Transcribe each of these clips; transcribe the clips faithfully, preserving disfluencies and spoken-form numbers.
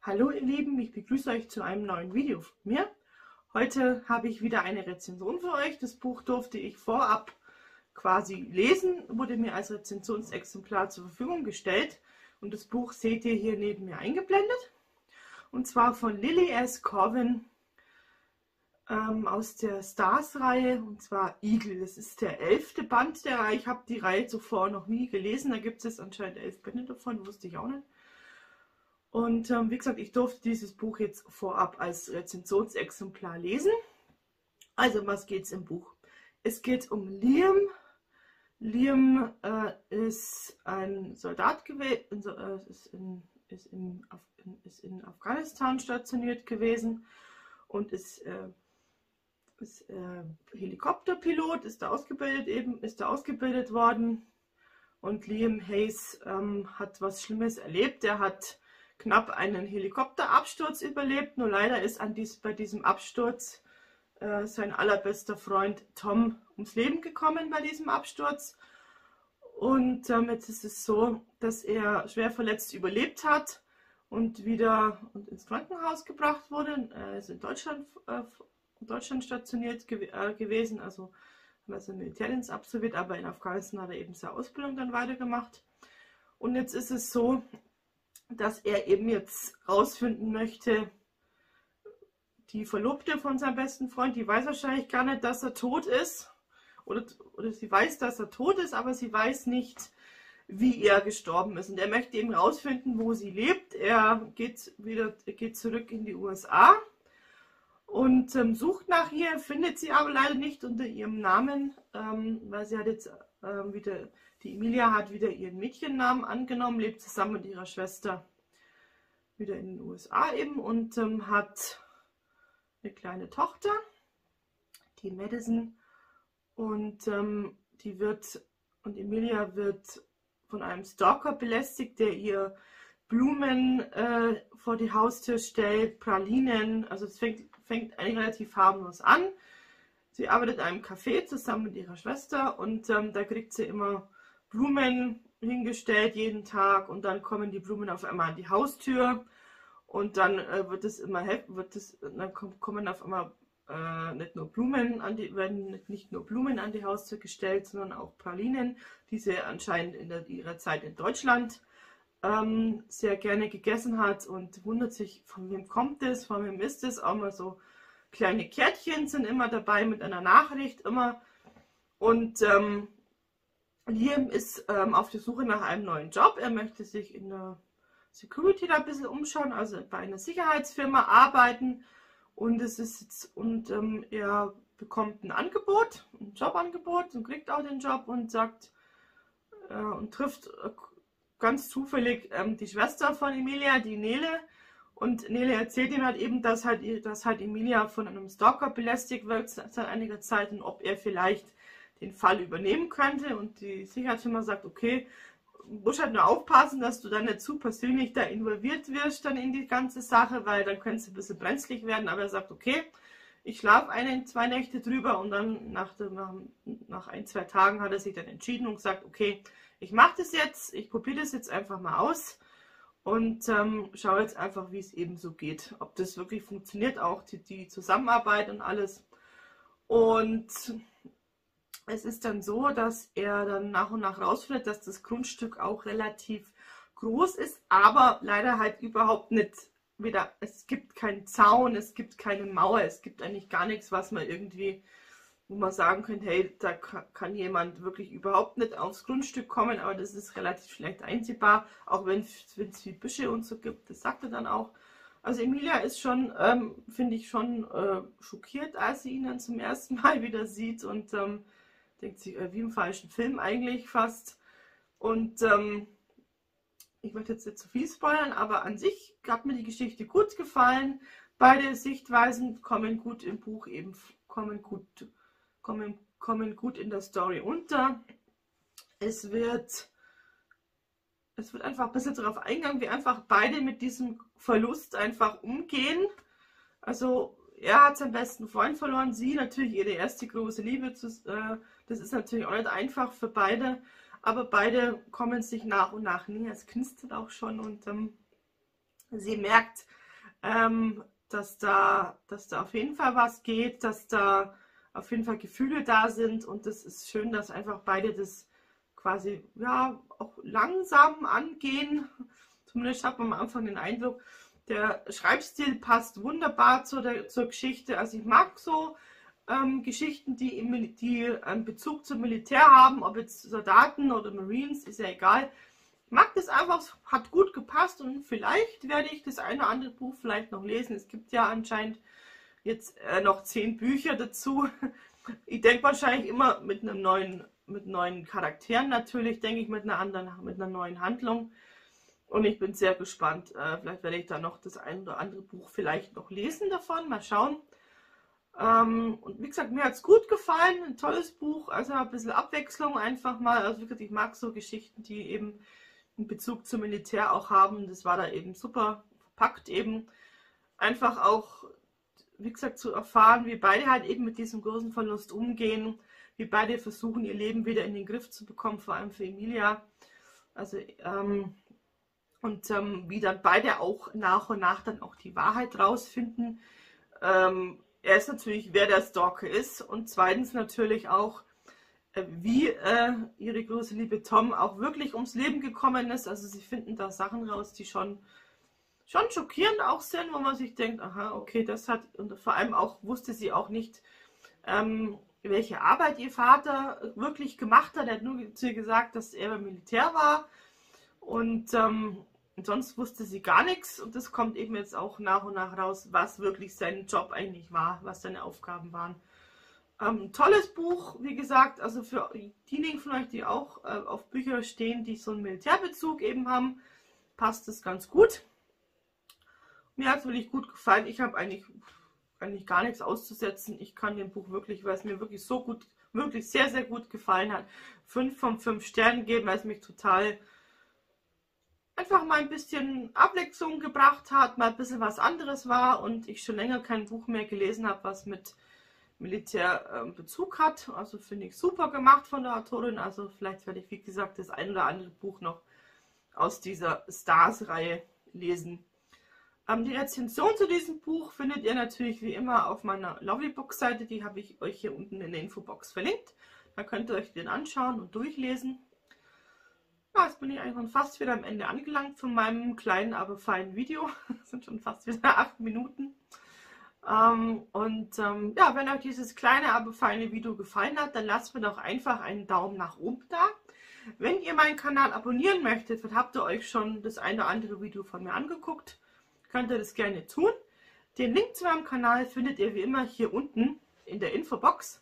Hallo ihr Lieben, ich begrüße euch zu einem neuen Video von mir. Heute habe ich wieder eine Rezension für euch. Das Buch durfte ich vorab quasi lesen, wurde mir als Rezensionsexemplar zur Verfügung gestellt. Und das Buch seht ihr hier neben mir eingeblendet. Und zwar von Lily S. Corvin ähm, aus der Stars-Reihe, und zwar Eagle. Das ist der elfte Band der Reihe. Ich habe die Reihe zuvor noch nie gelesen. Da gibt es anscheinend elf Bände davon, wusste ich auch nicht. Und ähm, wie gesagt, ich durfte dieses Buch jetzt vorab als Rezensionsexemplar lesen. Also, um was geht es im Buch? Es geht um Liam. Liam äh, ist ein Soldat gewesen, äh, ist, in, ist, in, ist in Afghanistan stationiert gewesen und ist, äh, ist äh, Helikopterpilot, ist da ausgebildet eben, ist da ausgebildet worden. Und Liam Hayes ähm, hat was Schlimmes erlebt. Er hat knapp einen Helikopterabsturz überlebt, nur leider ist an dies, bei diesem Absturz äh, sein allerbester Freund Tom ums Leben gekommen bei diesem Absturz. Und ähm, jetzt ist es so, dass er schwer verletzt überlebt hat und wieder und ins Krankenhaus gebracht wurde. Er ist in Deutschland, äh, in Deutschland stationiert gew äh, gewesen, also hat seinen Militärdienst absolviert, aber in Afghanistan hat er eben seine Ausbildung dann weitergemacht. Und jetzt ist es so, dass er eben jetzt rausfinden möchte, die Verlobte von seinem besten Freund, die weiß wahrscheinlich gar nicht, dass er tot ist. Oder, oder sie weiß, dass er tot ist, aber sie weiß nicht, wie er gestorben ist. Und er möchte eben rausfinden, wo sie lebt. Er geht wieder geht zurück in die U S A und ähm, sucht nach ihr, findet sie aber leider nicht unter ihrem Namen, ähm, weil sie hat jetzt ähm, wieder... Die Emilia hat wieder ihren Mädchennamen angenommen, lebt zusammen mit ihrer Schwester wieder in den U S A eben und ähm, hat eine kleine Tochter, die Madison, und ähm, die wird und Emilia wird von einem Stalker belästigt, der ihr Blumen äh, vor die Haustür stellt, Pralinen, also es fängt, fängt eigentlich relativ harmlos an. Sie arbeitet in einem Café zusammen mit ihrer Schwester und ähm, da kriegt sie immer Blumen hingestellt jeden Tag und dann kommen die Blumen auf einmal an die Haustür und dann äh, wird es immer wird es dann kommen auf einmal äh, nicht nur Blumen an die werden nicht nur Blumen an die Haustür gestellt, sondern auch Pralinen, die sie anscheinend in der, ihrer Zeit in Deutschland ähm, sehr gerne gegessen hat und wundert sich, von wem kommt es, von wem ist es. Auch mal so kleine Kärtchen sind immer dabei mit einer Nachricht immer und ähm, Liam ist ähm, auf der Suche nach einem neuen Job. Er möchte sich in der Security da ein bisschen umschauen, also bei einer Sicherheitsfirma arbeiten. Und es ist jetzt, und ähm, er bekommt ein Angebot, ein Jobangebot und kriegt auch den Job und sagt äh, und trifft äh, ganz zufällig ähm, die Schwester von Emilia, die Nele. Und Nele erzählt ihm halt eben, dass halt, dass halt Emilia von einem Stalker belästigt wird seit einiger Zeit und ob er vielleicht den Fall übernehmen könnte, und die Sicherheitsfirma sagt, okay, musst halt nur aufpassen, dass du dann nicht zu persönlich da involviert wirst dann in die ganze Sache, weil dann könnte es ein bisschen brenzlig werden, aber er sagt, okay, ich schlafe eine, zwei Nächte drüber und dann nach, nach, nach ein, zwei Tagen hat er sich dann entschieden und gesagt, okay, ich mache das jetzt, ich probiere das jetzt einfach mal aus und ähm, schaue jetzt einfach, wie es eben so geht, ob das wirklich funktioniert, auch die, die Zusammenarbeit und alles. Und es ist dann so, dass er dann nach und nach rausfindet, dass das Grundstück auch relativ groß ist, aber leider halt überhaupt nicht wieder, es gibt keinen Zaun, es gibt keine Mauer, es gibt eigentlich gar nichts, was man irgendwie, wo man sagen könnte, hey, da kann jemand wirklich überhaupt nicht aufs Grundstück kommen, aber das ist relativ schlecht einsehbar, auch wenn es viel Büsche und so gibt, das sagt er dann auch. Also Emilia ist schon, ähm, finde ich, schon äh, schockiert, als sie ihn dann zum ersten Mal wieder sieht und ähm, denkt sich, äh, wie im falschen Film eigentlich fast. Und ähm, ich möchte jetzt nicht zu viel spoilern, aber an sich hat mir die Geschichte gut gefallen. Beide Sichtweisen kommen gut im Buch eben, kommen gut, kommen, kommen gut in der Story unter. Es wird, es wird einfach ein bisschen darauf eingegangen, wie einfach beide mit diesem Verlust einfach umgehen. Also er hat seinen besten Freund verloren, sie natürlich ihre erste große Liebe. Zu, äh, das ist natürlich auch nicht einfach für beide, aber beide kommen sich nach und nach näher. Es knistert auch schon und ähm, sie merkt, ähm, dass, da, dass da auf jeden Fall was geht, dass da auf jeden Fall Gefühle da sind und es ist schön, dass einfach beide das quasi ja auch langsam angehen. Zumindest hat man am Anfang den Eindruck, der Schreibstil passt wunderbar zur, der, zur Geschichte. Also ich mag so ähm, Geschichten, die, im, die einen Bezug zum Militär haben, ob jetzt Soldaten oder Marines, ist ja egal. Ich mag das einfach, es hat gut gepasst und vielleicht werde ich das eine oder andere Buch vielleicht noch lesen. Es gibt ja anscheinend jetzt äh, noch zehn Bücher dazu. Ich denke wahrscheinlich immer mit einem neuen, mit neuen Charakteren natürlich, denke ich mit einer anderen, mit einer neuen Handlung. Und ich bin sehr gespannt. Äh, vielleicht werde ich da noch das ein oder andere Buch vielleicht noch lesen davon. Mal schauen. Ähm, und wie gesagt, mir hat es gut gefallen. Ein tolles Buch. Also ein bisschen Abwechslung einfach mal. Also wie gesagt, ich mag so Geschichten, die eben einen Bezug zum Militär auch haben. Das war da eben super verpackt eben. Einfach auch, wie gesagt, zu erfahren, wie beide halt eben mit diesem großen Verlust umgehen. Wie beide versuchen, ihr Leben wieder in den Griff zu bekommen. Vor allem für Emilia. Also, ähm... Und ähm, wie dann beide auch nach und nach dann auch die Wahrheit rausfinden. Ähm, erst natürlich, wer der Stalker ist und zweitens natürlich auch, äh, wie äh, ihre große Liebe Tom auch wirklich ums Leben gekommen ist. Also sie finden da Sachen raus, die schon, schon schockierend auch sind, wo man sich denkt, aha, okay, das hat, und vor allem auch wusste sie auch nicht, ähm, welche Arbeit ihr Vater wirklich gemacht hat. Er hat nur zu ihr gesagt, dass er beim Militär war. Und ähm, sonst wusste sie gar nichts und das kommt eben jetzt auch nach und nach raus, was wirklich sein Job eigentlich war, was seine Aufgaben waren. Ähm, tolles Buch, wie gesagt, also für diejenigen von euch, die auch äh, auf Bücher stehen, die so einen Militärbezug eben haben, passt es ganz gut. Mir hat es wirklich gut gefallen. Ich habe eigentlich, eigentlich gar nichts auszusetzen. Ich kann dem Buch wirklich, weil es mir wirklich so gut, wirklich sehr, sehr gut gefallen hat, fünf von fünf Sternen geben, weil es mich total einfach mal ein bisschen Abwechslung gebracht hat, mal ein bisschen was anderes war und ich schon länger kein Buch mehr gelesen habe, was mit Militärbezug äh, hat. Also finde ich super gemacht von der Autorin. Also vielleicht werde ich, wie gesagt, das ein oder andere Buch noch aus dieser Stars-Reihe lesen. Ähm, die Rezension zu diesem Buch findet ihr natürlich wie immer auf meiner Lovelybook-Seite. Die habe ich euch hier unten in der Infobox verlinkt. Da könnt ihr euch den anschauen und durchlesen. Ja, jetzt bin ich eigentlich schon fast wieder am Ende angelangt von meinem kleinen, aber feinen Video. Das sind schon fast wieder acht Minuten. Ähm, und ähm, ja, wenn euch dieses kleine, aber feine Video gefallen hat, dann lasst mir doch einfach einen Daumen nach oben da. Wenn ihr meinen Kanal abonnieren möchtet, dann habt ihr euch schon das eine oder andere Video von mir angeguckt, könnt ihr das gerne tun. Den Link zu meinem Kanal findet ihr wie immer hier unten in der Infobox.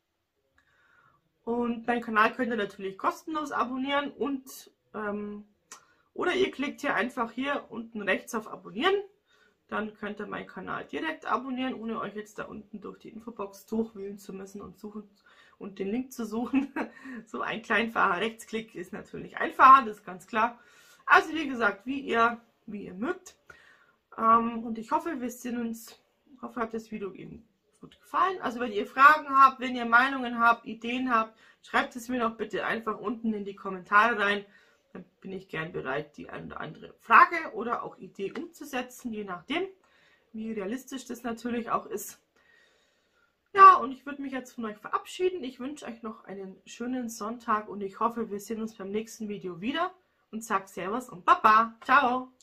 Und meinen Kanal könnt ihr natürlich kostenlos abonnieren und ähm, oder ihr klickt hier einfach hier unten rechts auf Abonnieren. Dann könnt ihr meinen Kanal direkt abonnieren, ohne euch jetzt da unten durch die Infobox durchwühlen zu müssen und suchen und den Link zu suchen. So ein kleinfacher Rechtsklick ist natürlich einfacher, das ist ganz klar. Also wie gesagt, wie ihr, wie ihr mögt. Ähm, und ich hoffe, wir sehen uns. Ich hoffe, euch hat das Video eben gut gefallen. Also wenn ihr Fragen habt, wenn ihr Meinungen habt, Ideen habt, schreibt es mir doch bitte einfach unten in die Kommentare rein. Dann bin ich gern bereit, die eine oder andere Frage oder auch Idee umzusetzen, je nachdem, wie realistisch das natürlich auch ist. Ja, und ich würde mich jetzt von euch verabschieden. Ich wünsche euch noch einen schönen Sonntag und ich hoffe, wir sehen uns beim nächsten Video wieder und sage Servus und Baba. Ciao!